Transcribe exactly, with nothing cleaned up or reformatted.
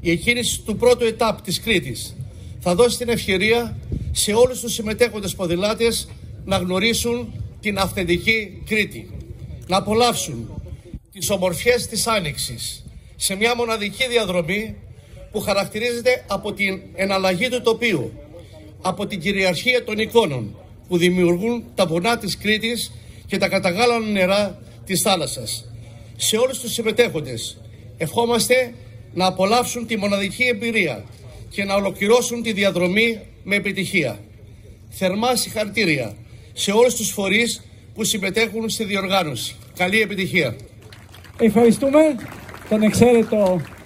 Η εκκίνηση του πρώτου ετάπ της Κρήτης θα δώσει την ευκαιρία σε όλους τους συμμετέχοντες ποδηλάτες να γνωρίσουν την αυθεντική Κρήτη, να απολαύσουν τις ομορφιές της Άνοιξης σε μια μοναδική διαδρομή που χαρακτηρίζεται από την εναλλαγή του τοπίου, από την κυριαρχία των εικόνων που δημιουργούν τα βουνά της Κρήτης και τα καταγάλανα νερά της θάλασσας. Σε όλους τους συμμετέχοντες ευχόμαστε να απολαύσουν τη μοναδική εμπειρία και να ολοκληρώσουν τη διαδρομή με επιτυχία. Θερμά συγχαρητήρια σε όλους τους φορείς που συμμετέχουν στη διοργάνωση. Καλή επιτυχία. Ευχαριστούμε τον εξαίρετο